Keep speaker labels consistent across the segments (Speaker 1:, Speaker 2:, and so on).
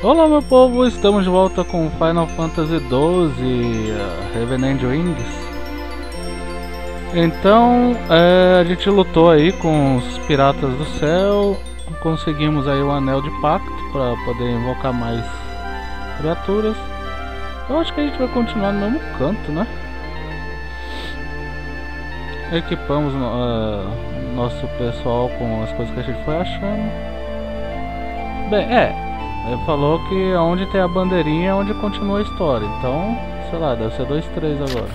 Speaker 1: Olá meu povo, estamos de volta com Final Fantasy XII, Revenant Wings. Então, a gente lutou aí com os piratas do céu, conseguimos aí o anel de pacto para poder invocar mais criaturas. Eu acho que a gente vai continuar no mesmo canto, né? Equipamos nosso pessoal com as coisas que a gente foi achando. Bem, ele falou que onde tem a bandeirinha é onde continua a história. Então, sei lá, deve ser 2-3 agora.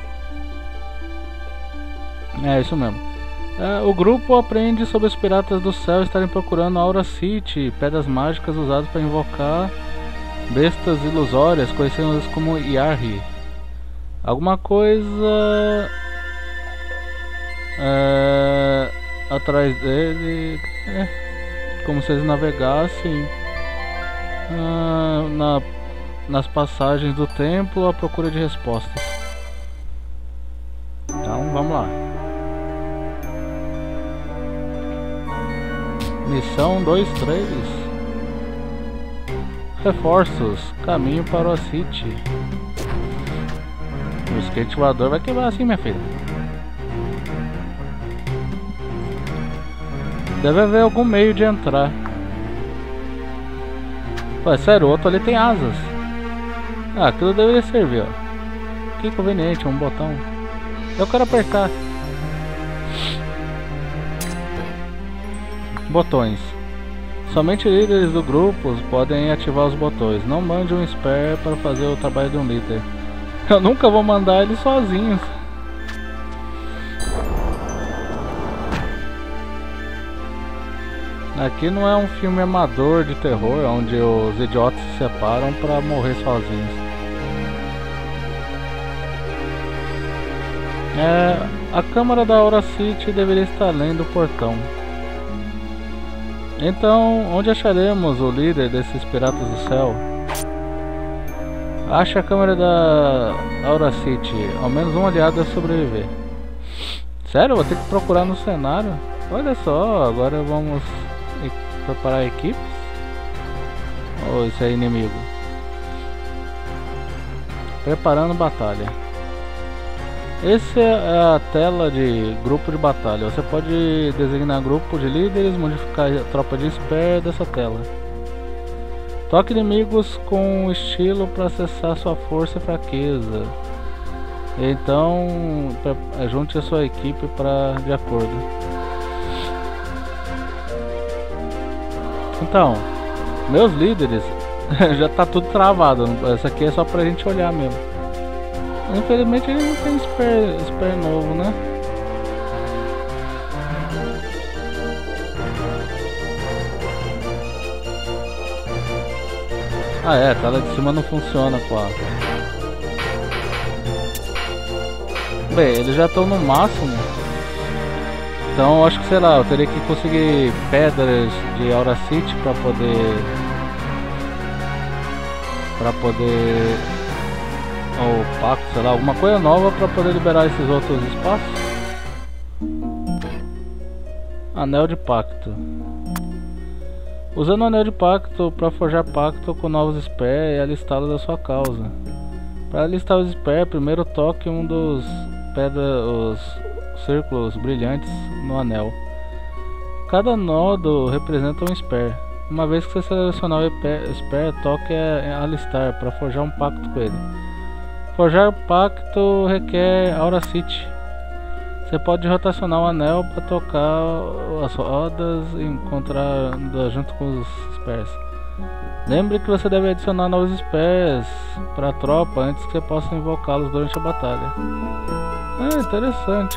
Speaker 1: É isso mesmo. O grupo aprende sobre os piratas do céu estarem procurando Aura City, pedras mágicas usadas para invocar bestas ilusórias, conhecidas como Yarhi. Alguma coisa atrás dele, como se eles navegassem nas passagens do templo à procura de respostas. Então vamos lá. Missão 2-3. Reforços. Caminho para o City. O skate voador vai quebrar assim, minha filha. Deve haver algum meio de entrar. Ué, sério, o outro ali tem asas. Aquilo deveria servir, ó. Que conveniente, um botão. Eu quero apertar. Botões. Somente líderes do grupo podem ativar os botões. Não mande um spare para fazer o trabalho de um líder. Eu nunca vou mandar eles sozinhos. Aqui não é um filme amador de terror, onde os idiotas se separam para morrer sozinhos. A câmara da Aura City deveria estar além do portão. Então, onde acharemos o líder desses piratas do céu? Ache a câmara da Aura City. Ao menos um aliado deve sobreviver. Sério? Vou ter que procurar no cenário? Olha só, agora vamos preparar equipes? Ou isso é inimigo? Preparando batalha. Essa é a tela de grupo de batalha. Você pode designar grupo de líderes, modificar a tropa de spare dessa tela. Toque inimigos com estilo para acessar sua força e fraqueza. Então, junte a sua equipe de acordo. Então, meus líderes já tá tudo travado. Essa aqui é só pra gente olhar mesmo. Infelizmente ele não tem spare novo, né? A tela de cima não funciona, claro. Bem, eles já estão no máximo. Então acho que, sei lá, eu teria que conseguir pedras de Aura City pra poder ou pacto, sei lá, alguma coisa nova pra poder liberar esses outros espaços. Anel de pacto. Usando o anel de pacto para forjar pacto com novos spare e alistá-los da sua causa. Para alistar os spare, primeiro toque um dos os círculos brilhantes no anel. Cada nodo representa um spare. Uma vez que você selecionar o spare, toque alistar para forjar um pacto com ele. Forjar pacto requer Aura City. Você pode rotacionar o anel para tocar as rodas e encontrar junto com os spares. Lembre que você deve adicionar novos spares para a tropa antes que você possa invocá-los durante a batalha. Interessante.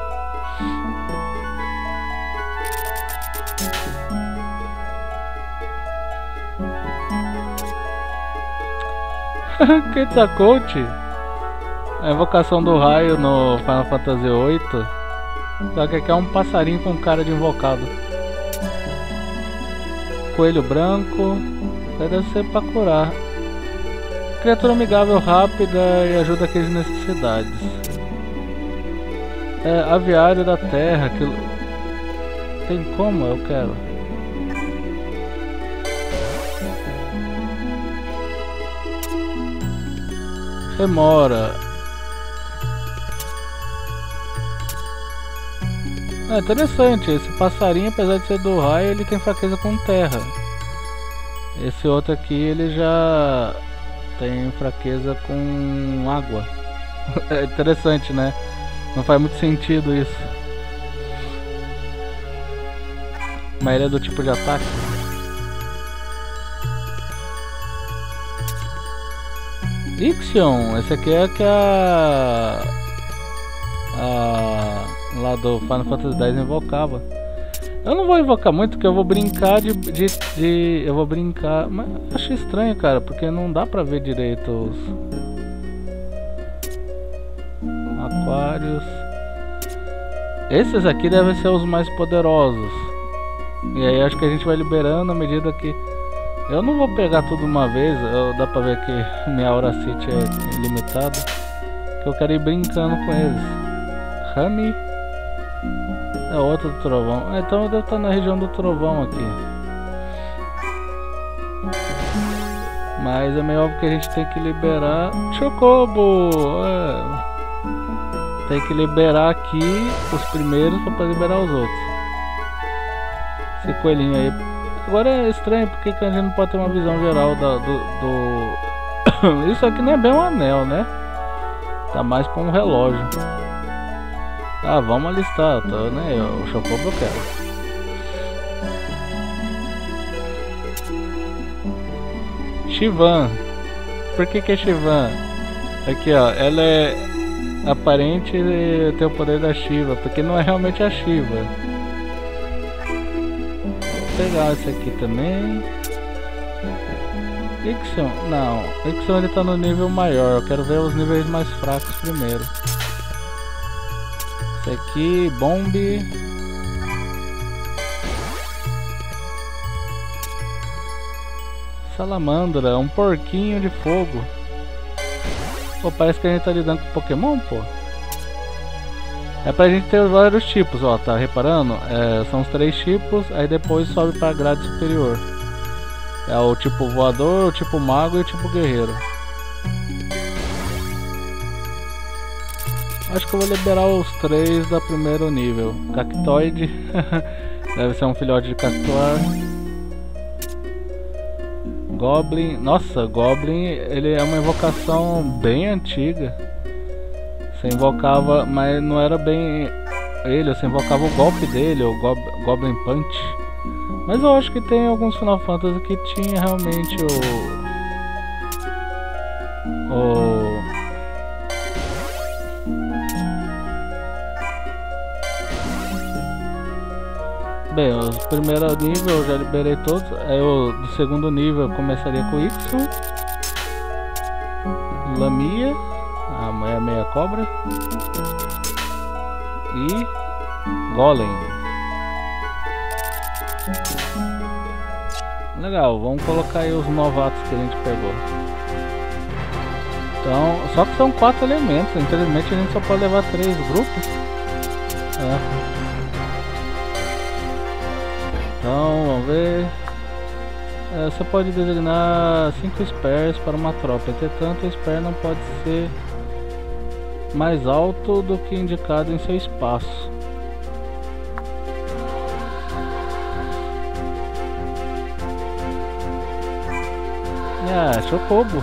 Speaker 1: Quetzalcoatl, a invocação do raio no Final Fantasy VIII. Só que aqui é um passarinho com cara de invocado. Coelho branco, deve ser para curar. Criatura amigável, rápida e ajuda aqueles necessidades. Aviário da terra, que tem como? Eu quero. Remora. É interessante, esse passarinho, apesar de ser do raio, ele tem fraqueza com terra. Esse outro aqui, ele já tem fraqueza com água. É interessante, né? Não faz muito sentido isso. Mas ele é do tipo de ataque. Ixion, esse aqui é que lá do Final Fantasy X invocava. Eu não vou invocar muito, porque eu vou brincar eu vou brincar, mas acho estranho, cara, porque não dá pra ver direito os aquários. Esses aqui devem ser os mais poderosos. E aí acho que a gente vai liberando à medida que... Eu não vou pegar tudo uma vez, dá pra ver que minha Aura City é ilimitada. Que eu quero ir brincando com eles. Rami é outro do trovão. Então eu devo estar na região do trovão aqui. Mas é meio óbvio que a gente tem que liberar Chocobo! Tem que liberar aqui os primeiros para poder liberar os outros. Esse coelhinho aí. Agora é estranho porque a gente não pode ter uma visão geral do... Isso aqui não é bem um anel, né? Tá mais pra um relógio. Ah, vamos alistar, tá, né? O Chocobo eu quero. Shivan. Por que é Shivan? Aqui, ó. Ela é aparente ter o poder da Shiva, porque não é realmente a Shiva. Vou pegar esse aqui também. Ixion. Não, Ixion ele tá no nível maior. Eu quero ver os níveis mais fracos primeiro. Esse aqui, Bombe. Salamandra, um porquinho de fogo. Pô, parece que a gente tá lidando com Pokémon, pô. É pra gente ter vários tipos, ó, tá reparando? São os 3 tipos, aí depois sobe pra grade superior. É o tipo voador, o tipo mago e o tipo guerreiro. Acho que eu vou liberar os 3 da primeiro nível. Cactoide. Deve ser um filhote de Cactuar. Goblin. Nossa, Goblin ele é uma invocação bem antiga. Você invocava, mas não era bem ele, você invocava o golpe dele, o Goblin Punch. Mas eu acho que tem alguns Final Fantasy que tinha realmente Bem, os primeiros níveis eu já liberei todos. Aí do segundo nível eu começaria com Ixion, Lamia, a meia cobra, e Golem. Legal, vamos colocar aí os novatos que a gente pegou. Então, só que são 4 elementos, infelizmente a gente só pode levar 3 grupos. Então, vamos ver. Você pode designar 5 spares para uma tropa, entretanto o spare não pode ser mais alto do que indicado em seu espaço. Chocobo.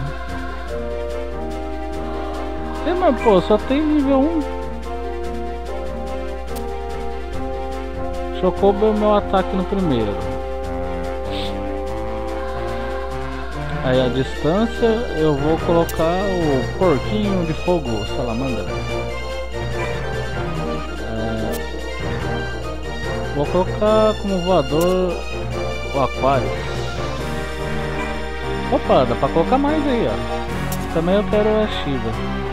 Speaker 1: Mas pô, só tem nível 1. Chocobo é o meu ataque no primeiro. Aí a distância eu vou colocar o porquinho de fogo, salamandra. Vou colocar como voador o aquário. Opa, dá pra colocar mais aí, ó. Também eu quero a Shiva.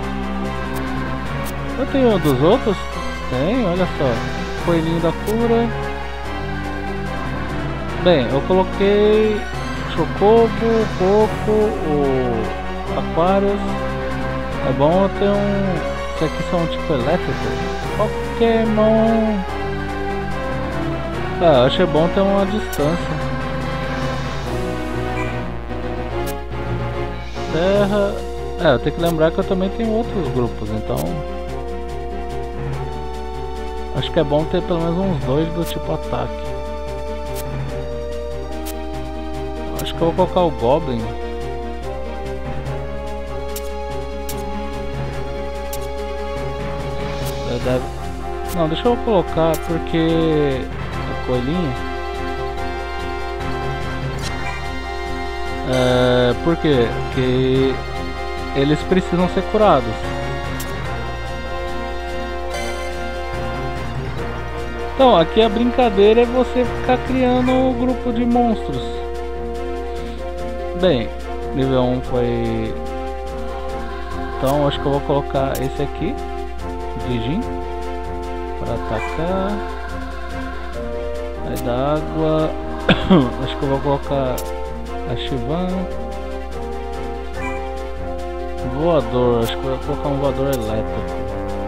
Speaker 1: Eu tenho dos outros? Tem, olha só. Coelhinho da cura. Bem, eu coloquei Chocobo, Porco, o Aquarius. É bom eu ter um... Esse aqui são tipo elétrico. Pokémon. Eu achei bom ter uma distância. Terra, É, eu tenho que lembrar que eu também tenho outros grupos, então acho que é bom ter pelo menos uns dois do tipo ataque. Acho que eu vou colocar o Goblin. Deve... Não, deixa eu colocar porque o coelhinho. Por quê? Porque eles precisam ser curados. Então, aqui a brincadeira é você ficar criando um grupo de monstros. Bem, nível 1 foi... Então, acho que eu vou colocar esse aqui, Dijin, para atacar. Aí da água, acho que eu vou colocar a Shivan. Voador, acho que eu vou colocar um voador elétrico.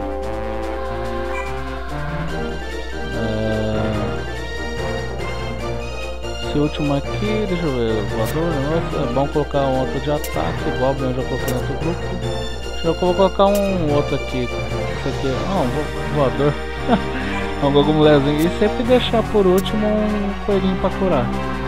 Speaker 1: Esse último aqui, deixa eu ver, voador, nossa, é bom colocar um outro de ataque, Goblin eu já coloquei no outro grupo. Acho que eu vou colocar um outro aqui, esse aqui, um voador, um Gogomulezinho, e sempre deixar por último um coelhinho pra curar.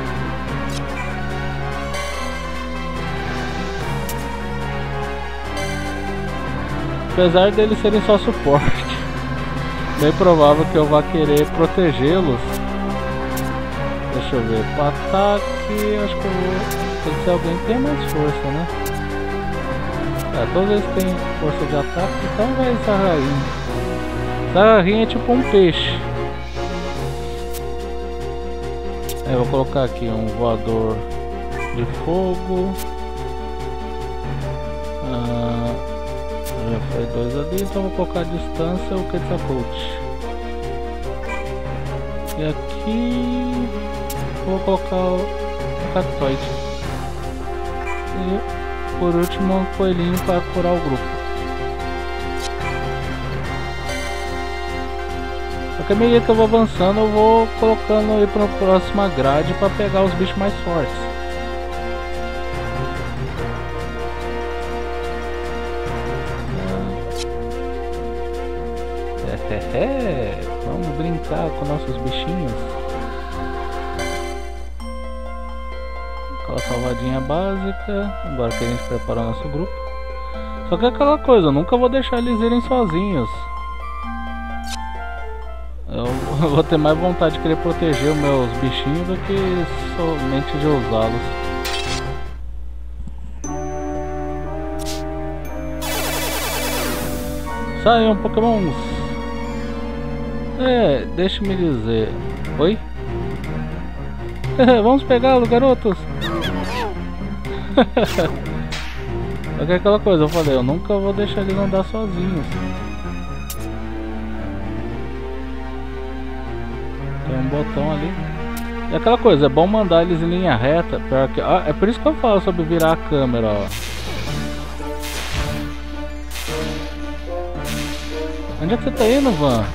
Speaker 1: Apesar deles serem só suporte, bem provável que eu vá querer protegê-los. Deixa eu ver, para ataque, acho que eu vou... Tem que ser alguém que tem mais força, né? Todos eles têm força de ataque, então vai Zarrain. Zarrain é tipo um peixe. Eu vou colocar aqui um voador de fogo. Já foi dois ali, então vou colocar a distância o Quetzalcoatl. E aqui vou colocar o Cactoide. E por último um coelhinho para curar o grupo. Só que à medida que eu vou avançando eu vou colocando aí para a próxima grade para pegar os bichos mais fortes. Vamos brincar com nossos bichinhos. Aquela salvadinha básica. Agora que a gente preparar nosso grupo. Só que é aquela coisa, eu nunca vou deixar eles irem sozinhos. Eu vou ter mais vontade de querer proteger os meus bichinhos do que somente de usá-los. Saiam Pokémons! Deixa-me dizer. Oi? Vamos pegá-lo, garotos! Só que é aquela coisa, eu falei, eu nunca vou deixar eles andar sozinhos. Tem um botão ali. E aquela coisa, é bom mandar eles em linha reta. Porque, é por isso que eu falo sobre virar a câmera, ó. Onde é que você tá indo, Van?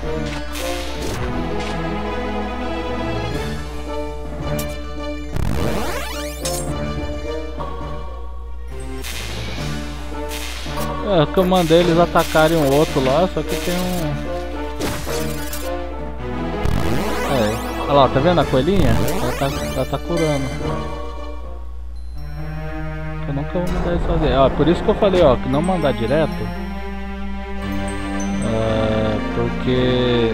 Speaker 1: É que eu mandei eles atacarem um outro lá, só que tem um... Olha lá, tá vendo a coelhinha? Ela tá curando. Eu nunca vou mandar eles fazer. Ó, por isso que eu falei, ó, que não mandar direto. Porque...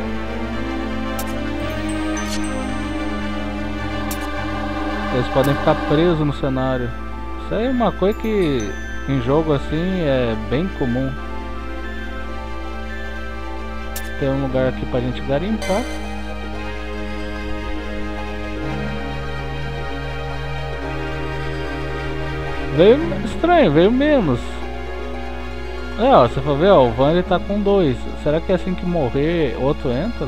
Speaker 1: eles podem ficar presos no cenário. Isso aí é uma coisa que em jogo assim é bem comum. Tem um lugar aqui pra gente garimpar. Veio estranho, veio menos. Ó, se for ver, ó, o Van ele tá com 2. Será que é assim que morrer, outro entra?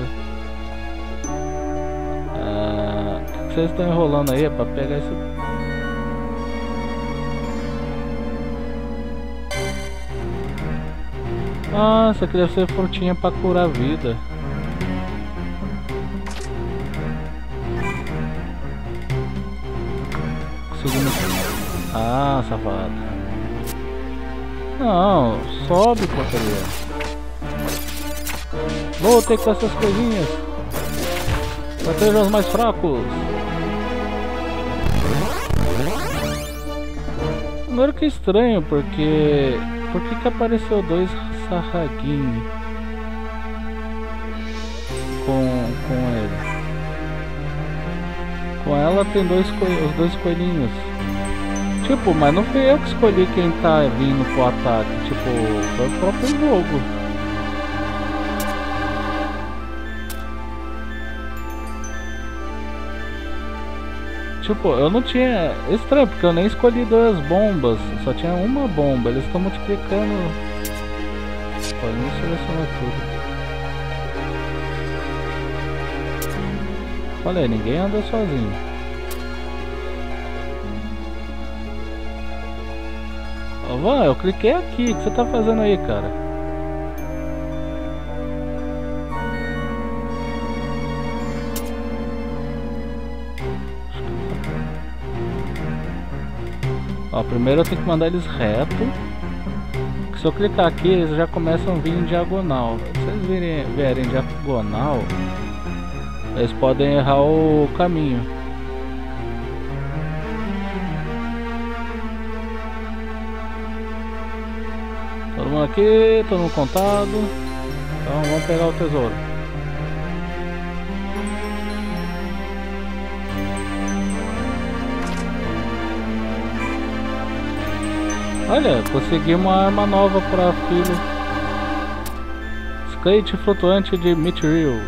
Speaker 1: O que vocês estão enrolando aí? É pra pegar esse... isso aqui deve ser frutinha pra curar a vida. Conseguimos... safado. Não, sobe, porcaria. Voltei com essas coisinhas. Proteja os mais fracos. Agora que estranho, porque... Por que apareceu dois Sarragini com ele? Com ela tem os dois coelhinhos. Tipo, mas não fui eu que escolhi quem tá vindo pro ataque. Tipo, foi o próprio jogo. Tipo, eu não tinha... Estranho, porque eu nem escolhi duas bombas. Só tinha uma bomba. Eles estão multiplicando. Pô, ele não selecionou tudo. Falei, ninguém anda sozinho. Ô, Van, eu cliquei aqui. O que você tá fazendo aí, cara? Ó, primeiro eu tenho que mandar eles reto. Se eu clicar aqui, eles já começam a vir em diagonal. Se eles vierem em diagonal, eles podem errar o caminho. Todo mundo aqui, todo mundo contado. Então vamos pegar o tesouro. Olha, consegui uma arma nova para filho. Skate flutuante de Mithril.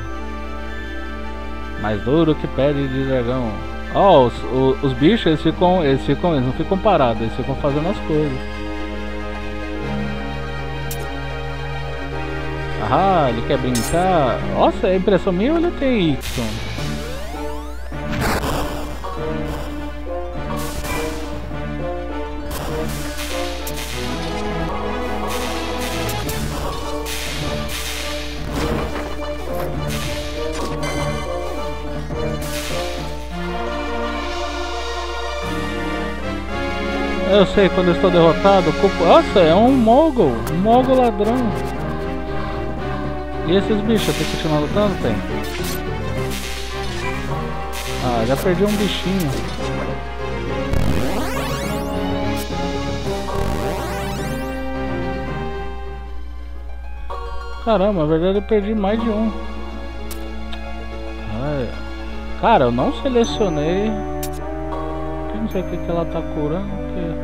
Speaker 1: Mais duro que pele de dragão. Ó, os bichos eles não ficam parados, eles ficam fazendo as coisas. Ah, ele quer brincar. Nossa, é impressão minha ou ele tem Y? Eu sei, quando eu estou derrotado, nossa, é um mogul ladrão. E esses bichos, tem que continuar lutando? Tem. Ah, já perdi um bichinho. Caramba, na verdade eu perdi mais de um. Ai. Cara, eu não selecionei. Eu não sei o que ela tá curando.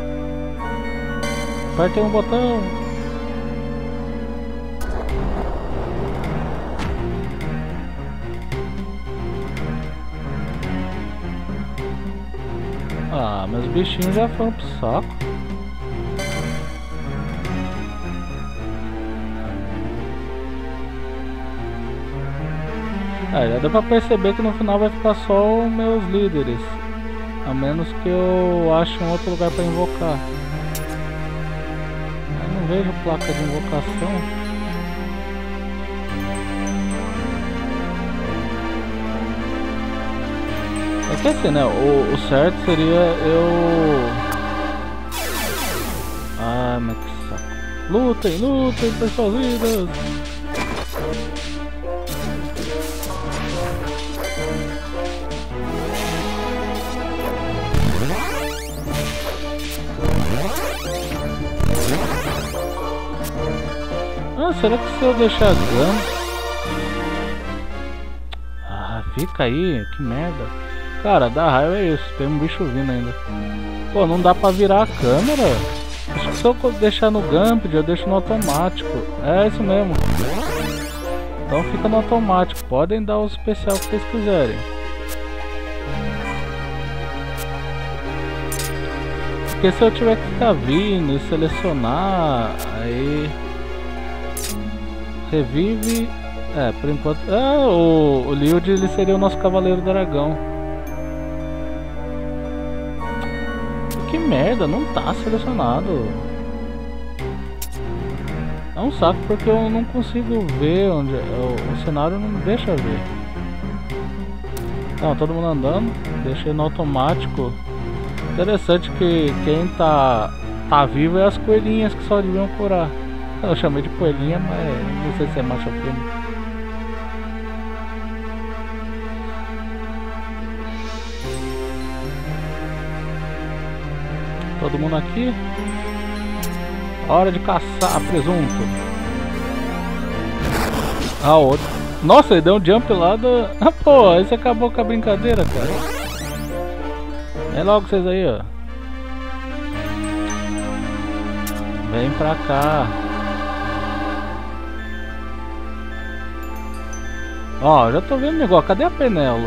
Speaker 1: Apertei um botão. Ah, meus bichinhos já foram pro saco. Já deu pra perceber que no final vai ficar só os meus líderes. A menos que eu ache um outro lugar pra invocar. Eu não vejo placa de invocação. É que assim, né? O certo seria eu... Ah, mas que saco. Lutem, lutem por suas vidas. Ah, será que se eu deixar gun... Ah, fica aí, que merda. Cara, dá raiva é isso, tem um bicho vindo ainda. Pô, não dá pra virar a câmera? Acho que se eu deixar no Gumped, eu deixo no automático. É isso mesmo. Então fica no automático, podem dar o especial que vocês quiserem. Porque se eu tiver que ficar vindo e selecionar, aí... Revive... É, por enquanto... Ah, o Liud, ele seria o nosso Cavaleiro Dragão. Que merda, não tá selecionado. É um saco porque eu não consigo ver onde... O cenário não me deixa ver. Não, todo mundo andando. Deixei no automático. Interessante que quem tá tá vivo é as coelhinhas que só deviam curar. Eu chamei de coelhinha, mas não sei se é macho ou fêmea. Todo mundo aqui. Hora de caçar presunto. Ah, outro. Nossa, ele deu um jump lá do... Ah, pô, aí você acabou com a brincadeira, cara. Vem logo vocês aí, ó. Vem pra cá. Ó, já tô vendo o negócio. Cadê a Penelo?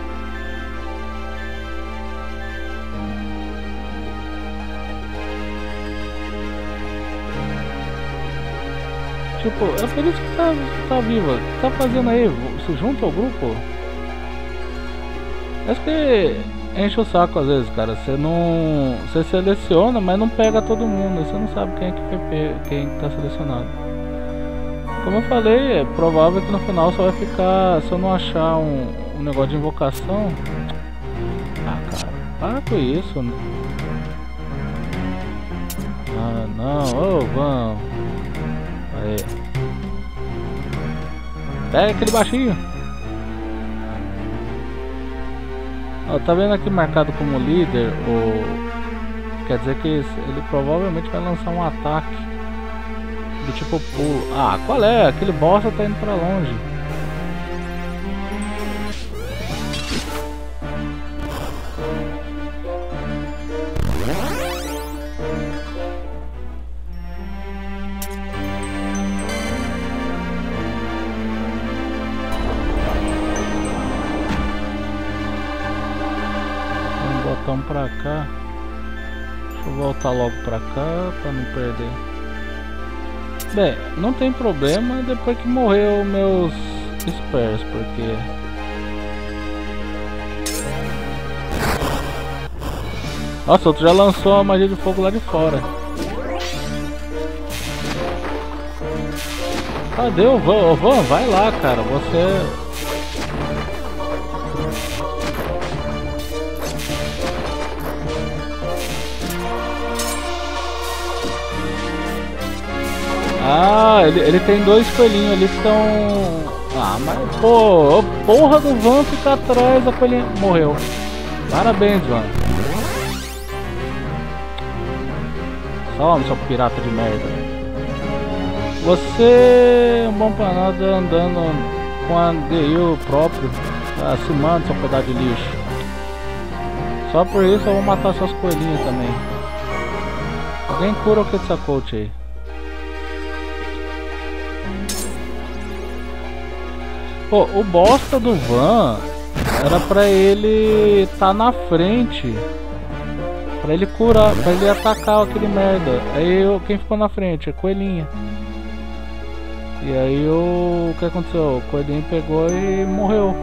Speaker 1: Tipo, é por isso que tá viva. O que tá fazendo aí? Se junta ao grupo? Acho que enche o saco às vezes, cara. Você não... Você seleciona, mas não pega todo mundo. Você não sabe quem é que foi quem tá selecionado. Como eu falei, é provável que no final só vai ficar... Se eu não achar um negócio de invocação... Ah, cara, para com isso. Ah, não. Ô, vamos. Aí. Pega aquele baixinho. Ó, tá vendo aqui marcado como líder? Quer dizer que ele provavelmente vai lançar um ataque do tipo pulo. Ah, qual é? Aquele bosta tá indo pra longe. Vamos pra cá. Deixa eu voltar logo pra cá pra não perder. Bem, não tem problema depois que morreu meus spares, porque... Nossa, outro já lançou a magia de fogo lá de fora. Cadê o Van? Ô, Van, vai lá, cara. Você... Ah, ele tem dois coelhinhos ali que estão... Ah, mas pô, a porra do Van fica atrás da coelhinha. Morreu. Parabéns, Van. Some, seu pirata de merda. Você é um bom pra nada andando com a DU próprio, acimando seu pedaço de lixo. Só por isso eu vou matar suas coelhinhas também. Alguém cura o que dessa coach aí? Pô, o bosta do Van era pra ele tá na frente, pra ele curar, pra ele atacar aquele merda. Aí quem ficou na frente? A coelhinha. E aí o que aconteceu? O coelhinho pegou e morreu.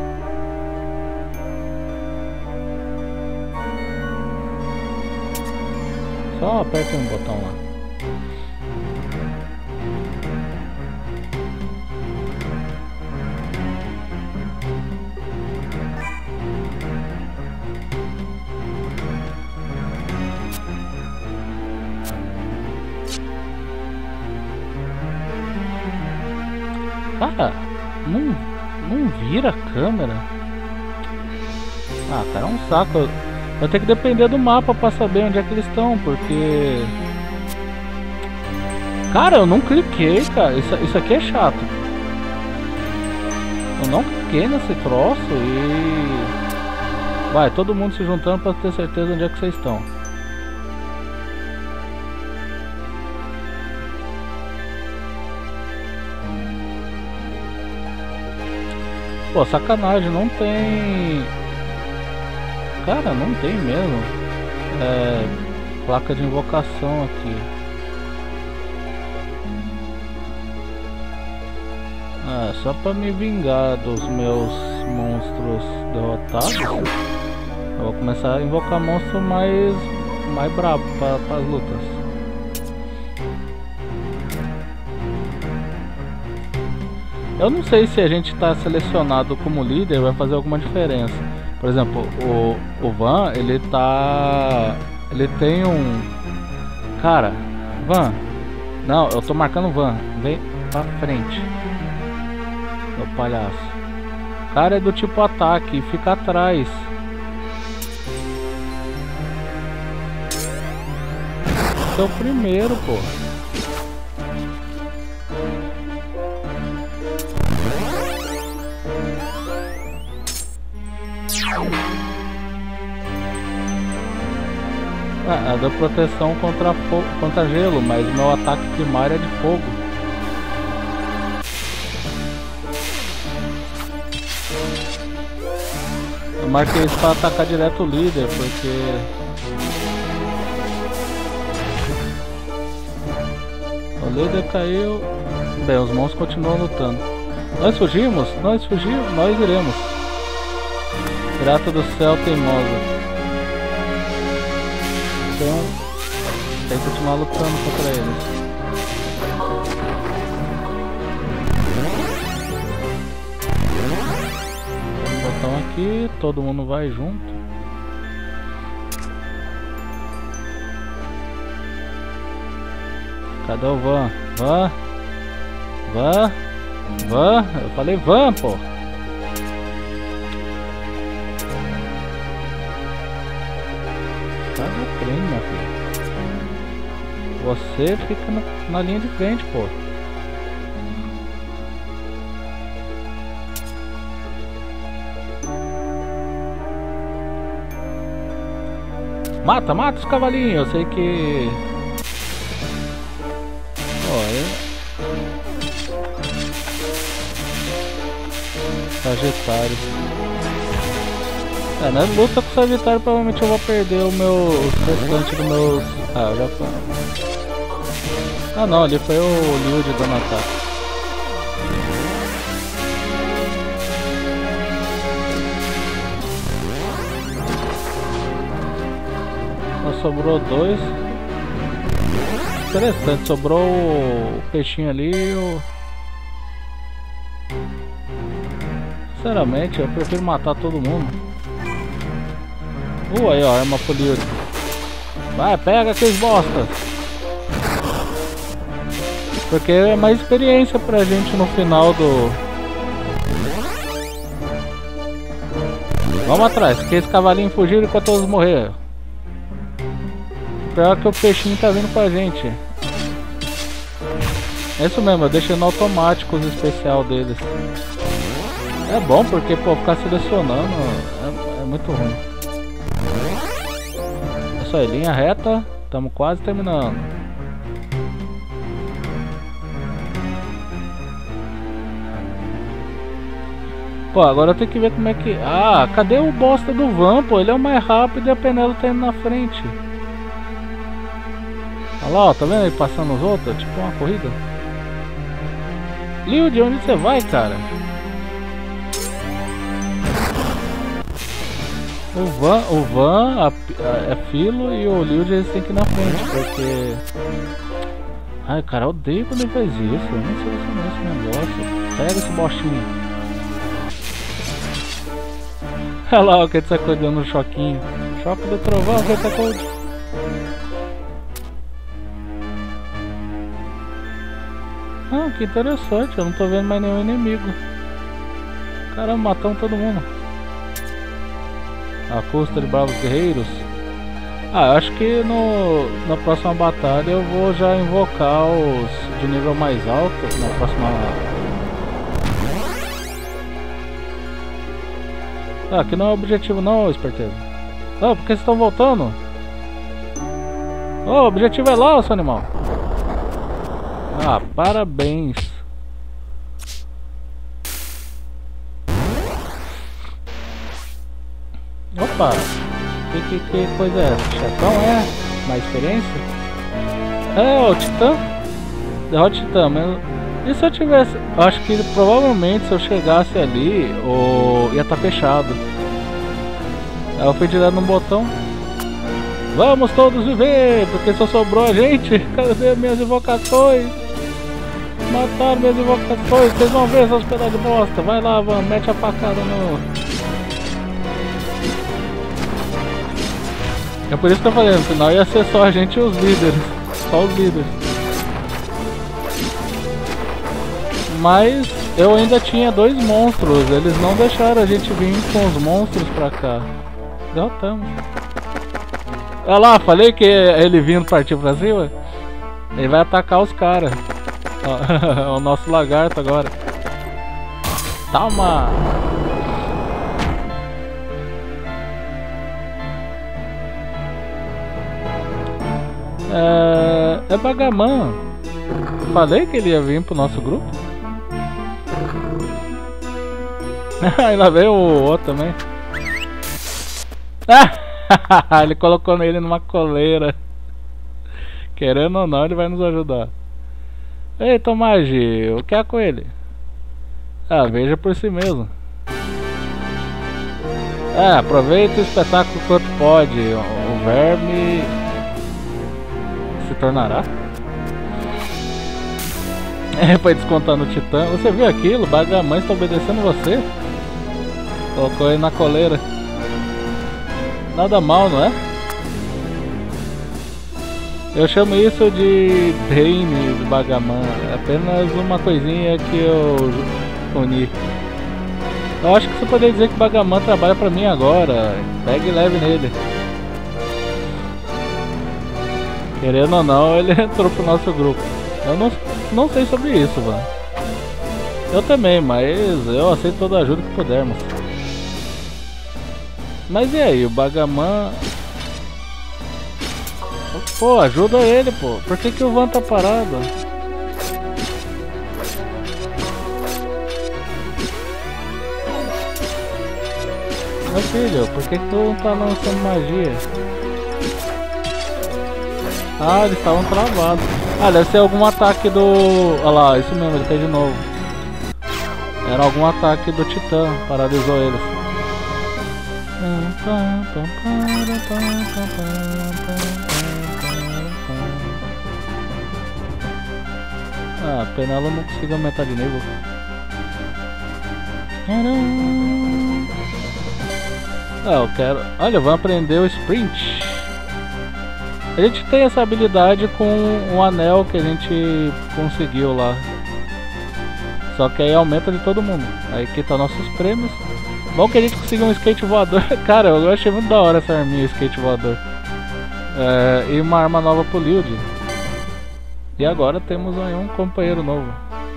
Speaker 1: Só aperta um botão lá. Cara, não vira a câmera. Ah, cara, é um saco. Vai ter que depender do mapa pra saber onde é que eles estão, porque... Cara, eu não cliquei, cara. Isso aqui é chato. Eu não cliquei nesse troço e... Vai, todo mundo se juntando pra ter certeza onde é que vocês estão. Pô, sacanagem, não tem... Cara, não tem mesmo placa de invocação aqui. Ah, só pra me vingar dos meus monstros derrotados, eu vou começar a invocar monstro mais brabo para as lutas. Eu não sei se a gente está selecionado como líder vai fazer alguma diferença. Por exemplo, o Van, ele tem Cara, Van. Não, eu tô marcando Van. Vem pra frente. Ô palhaço. Cara, é do tipo ataque. Fica atrás. Esse é o primeiro, pô. Ah, é da proteção contra gelo, mas meu ataque primário é de fogo. Eu marquei isso pra atacar direto o líder, porque... o líder caiu... Bem, os monstros continuam lutando. Nós fugimos? Nós fugimos? Nós iremos. Pirata do céu teimosa. Então, tem que continuar lutando contra eles. Botão aqui, todo mundo vai junto. Cadê o Van? Van? Van? Van? Eu falei Van, pô. Sai da frente, minha filha. Você fica na linha de frente, pô. Mata, mata os cavalinhos. Eu sei que... Sagitário. É, na luta com o Sagitário provavelmente eu vou perder o restante dos meus... Ah, já foi. Ah não, ali foi o Liud dando ataque. Só sobrou dois. Interessante, sobrou o peixinho ali e o... Sinceramente, eu prefiro matar todo mundo. Aí ó, arma polida. Vai, pega aqueles bostas. Porque é mais experiência pra gente no final do... Vamos atrás, que esse cavalinho fugiu enquanto todos morreram. Pior que o peixinho tá vindo pra gente. É isso mesmo, eu deixei no automático os especial deles. É bom porque, pô, ficar selecionando é muito ruim. É isso aí, linha reta, estamos quase terminando. Pô, agora eu tenho que ver como é que... Ah, cadê o bosta do Van, pô? Ele é o mais rápido e a Penelo tá indo na frente. Olha lá, ó, tá vendo ele passando os outros? Tipo uma corrida. Liud, onde você vai, cara? O Van é filo e o Liud eles têm que ir na frente, porque... Ai, cara, eu odeio quando ele faz isso. Eu nem selecionei esse negócio. Pega esse bostinho. Olha lá o que ele sacou dando um choquinho. Choque do trovão, que ele sacou. Ah, que interessante, eu não tô vendo mais nenhum inimigo. Caramba, matamos todo mundo. A custa de bravos guerreiros. Ah, eu acho que na próxima batalha eu vou já invocar os de nível mais alto. Na próxima... Ah, aqui não é o objetivo não, esperteza. Ah, por que vocês estão voltando? Oh, o objetivo é lá, seu animal. Ah, parabéns. Opa, que coisa é essa? Chefão é? Mais experiência? É, o Titã? Derrota o Titã, mas... E se eu tivesse... Eu acho que provavelmente se eu chegasse ali, ia estar fechado. Aí eu fui direto no botão. Vamos todos viver, porque só sobrou a gente. Cadê minhas invocações? Mataram minhas invocações, vocês vão ver essas pedaços de bosta. Vai lá, Van, mete a facada no... É por isso que eu falei, no final ia ser só a gente e os líderes. só os líderes. Mas eu ainda tinha 2 monstros, eles não deixaram a gente vir com os monstros pra cá. Derrotamos. Olha lá, falei que ele vindo partir pra cima. Ele vai atacar os caras. O nosso lagarto agora. Toma! É Bagaman. Falei que ele ia vir pro nosso grupo. Ainda veio o outro também. Ele colocou ele numa coleira. Querendo ou não, ele vai nos ajudar. Ei, Tomage, o que é com ele? Ah, veja por si mesmo. Aproveita o espetáculo quanto pode. O verme se tornará. Foi descontar no Titã. Você viu aquilo? Bagaman está obedecendo você. Colocou ele na coleira. Nada mal, não é? Eu chamo isso de treine de Bagaman. É apenas uma coisinha que eu uni. Eu acho que você poderia dizer que Bagaman trabalha pra mim agora. Pegue e leve nele. Querendo ou não, ele entrou pro nosso grupo. Eu não sei sobre isso, mano. Eu também, mas eu aceito toda a ajuda que pudermos. Mas e aí, o Bagaman... Pô, ajuda ele, pô. Por que o Van tá parado? Meu filho, por que tu não tá lançando magia? Ah, eles estavam travados. Ah, deve ser algum ataque do... Olha lá, isso mesmo, ele fez de novo. Era algum ataque do Titã, paralisou eles. Ah, pena ela não conseguiu aumentar de nível. Eu quero... Olha, vamos aprender o Sprint. A gente tem essa habilidade com o anel que a gente conseguiu lá. Só que aí aumenta de todo mundo. Aí aqui tá nossos prêmios. Bom que a gente conseguiu um skate voador. Cara, eu achei muito da hora essa arminha, skate voador. E uma arma nova pro Lild. E agora temos aí um companheiro novo.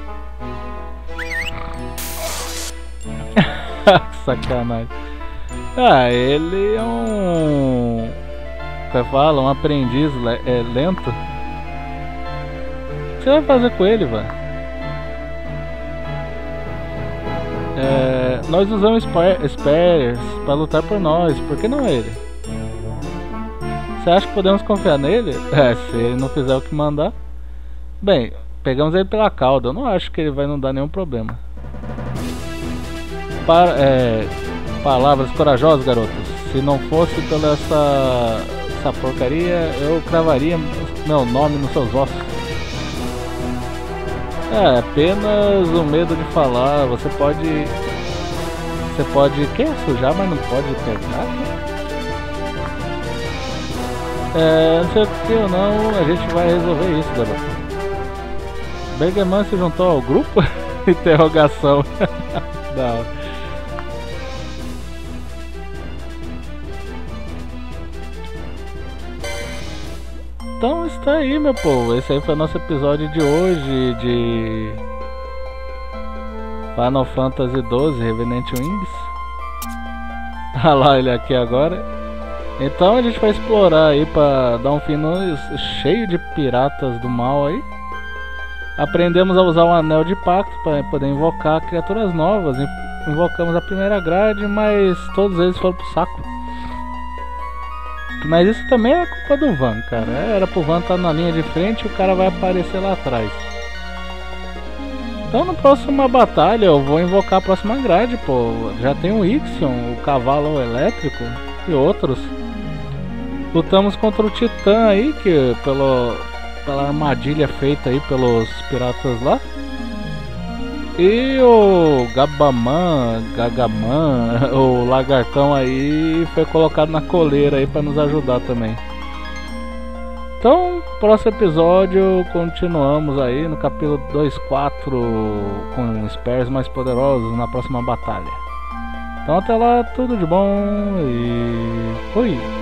Speaker 1: Sacanagem. Ele é um... Como fala? Um aprendiz lento. O que você vai fazer com ele, velho? Nós usamos spares para lutar por nós. Por que não ele? Você acha que podemos confiar nele? Se ele não fizer o que mandar. Bem, pegamos ele pela cauda. Eu não acho que ele vai não dar nenhum problema. Palavras corajosas, garotos. Se não fosse pela essa porcaria, eu cravaria meu nome nos seus ossos. Apenas o medo de falar. Você pode quer sujar, mas não pode pegar. Não sei o que ou não, a gente vai resolver isso, garoto. Bagaman se juntou ao grupo? Interrogação. Não. Então está aí, meu povo. Esse aí foi o nosso episódio de hoje de Final Fantasy XII Revenant Wings. Olha lá ele aqui agora. Então a gente vai explorar aí para dar um fim cheio de piratas do mal aí. Aprendemos a usar o anel de pacto para poder invocar criaturas novas. Invocamos a primeira grade, mas todos eles foram pro saco. Mas isso também é culpa do Van, cara. Era pro Van estar na linha de frente e o cara vai aparecer lá atrás. Então na próxima batalha eu vou invocar a próxima grade, pô. Já tem o Ixion, o cavalo elétrico e outros. Lutamos contra o Titã aí, que pela armadilha feita aí pelos piratas lá. E o Gagaman, o lagartão aí, foi colocado na coleira aí pra nos ajudar também. Então, próximo episódio, continuamos aí no capítulo 2.4 com Spares mais poderosos na próxima batalha. Então até lá, tudo de bom e fui!